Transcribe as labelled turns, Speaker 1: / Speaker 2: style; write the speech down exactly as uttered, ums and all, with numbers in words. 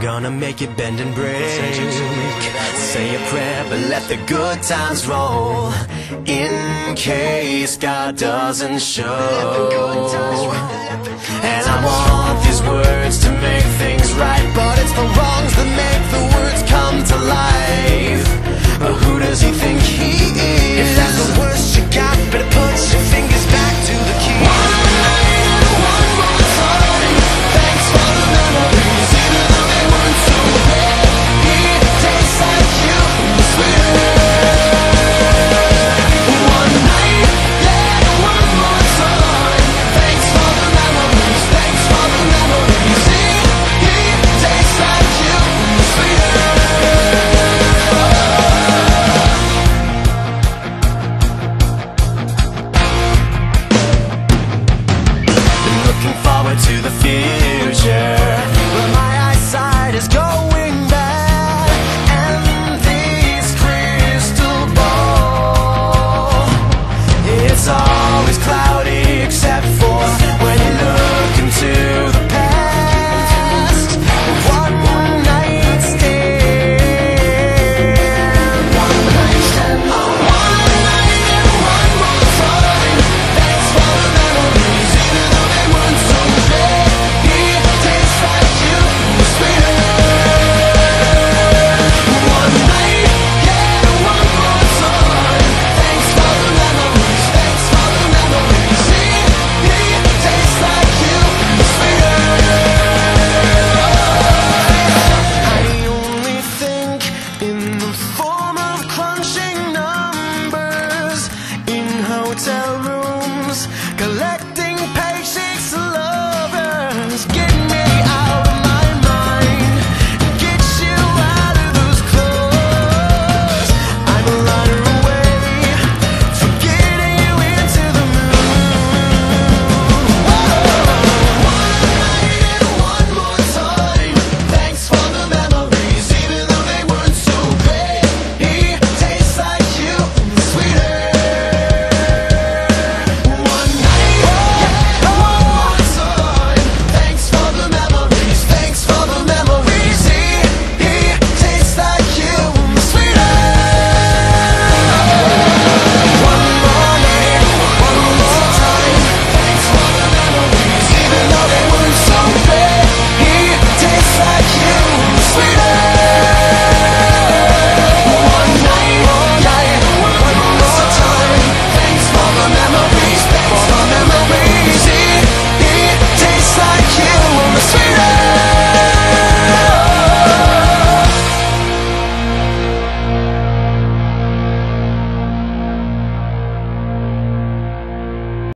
Speaker 1: gonna make it bend and break. Say a prayer, but let the good times roll, in case God doesn't show. And I want these words to make things right, but it's the wrongs that make the words come to life. But who does he think he is? If that's the worst you got, better put your fingers back to the key. One night and one more time. Thanks for the memories, even though they weren't so bad. It tastes like you, sweeter. One night, yeah, one more time. Thanks for the memories, thanks for the memories. It, it tastes like you, sweeter. Looking forward to the future, but my eyesight is going bad, and this crystal ball, it's always cloudy except for when you look into the past. One night stand, one night stand, one night and one more time. Thanks for the memories, even though they weren't so bad. It tastes like you, sweeter. One night, yeah, one more time. Thanks for the memories, thanks for the memories. It, it tastes like you, sweeter. I only think in the form of crunching numbers in hotel rooms, collecting